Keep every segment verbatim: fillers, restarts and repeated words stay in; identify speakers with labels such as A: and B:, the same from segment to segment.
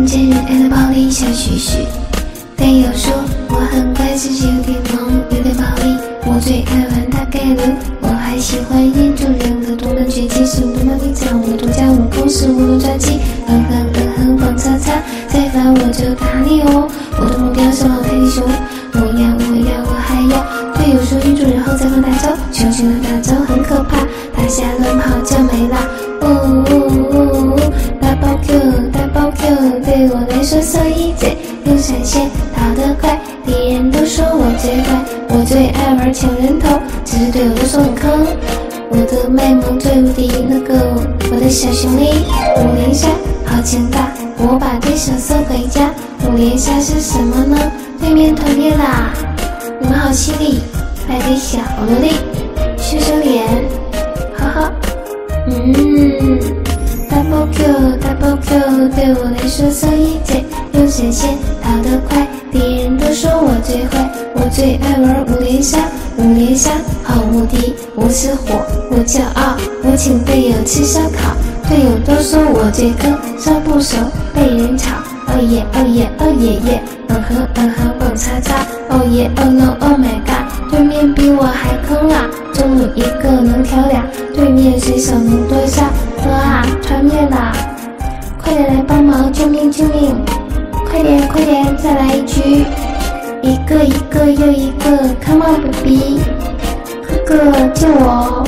A: 见人爱的暴力小许许。队友说我很乖，只是有点萌，有点暴力。我最爱玩大概率，我还喜欢研究人的多能绝技，是多么的讲我多加武功是我的专辑。嗯哼嗯哼蹦擦擦，再烦我就打你哦。我的目标是往泰迪熊，我要我要我还要。队友说晕住然后再放大招，熊熊的大招很可怕，打下乱跑就没啦。呜呜呜呜，大爆 Q 大爆 Q， 对我来说 so easy， 用闪现跑得快，敌人都说我最坏，我最爱玩抢人头，只是队友都说很坑。我的卖萌最无敌那个我的小熊力，五连杀好强大，我把对手送回家。五连杀是什么呢？对面团灭啦！你们好犀利，来给小萝莉修修脸，哈哈。嗯 ，Double Q Double Q， 对我来说 so easy， 用闪现跑得快，敌人都说我最坏，我最爱玩五连杀，五连杀好无敌，我是火，我骄傲，我请队友吃烧烤，队友都说我最坑，稍不熟被人吵，哦耶哦耶哦耶耶，嗯哼嗯哼蹦擦擦，哦耶哦 no oh my god， 对面比我还坑啦，中路一个能挑俩，对面水手能多杀，哥啊团灭啦，快点来帮忙，救命救命，快点快点再来一局，一个一个又一个 ，Come on baby， 哥哥救我！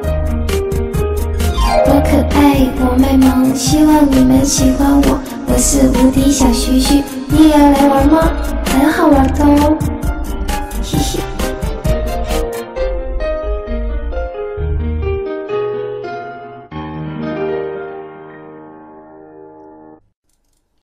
A: 我可爱，我卖萌，希望你们喜欢我。我是无敌小徐徐，你也要来玩吗？很好玩的哦。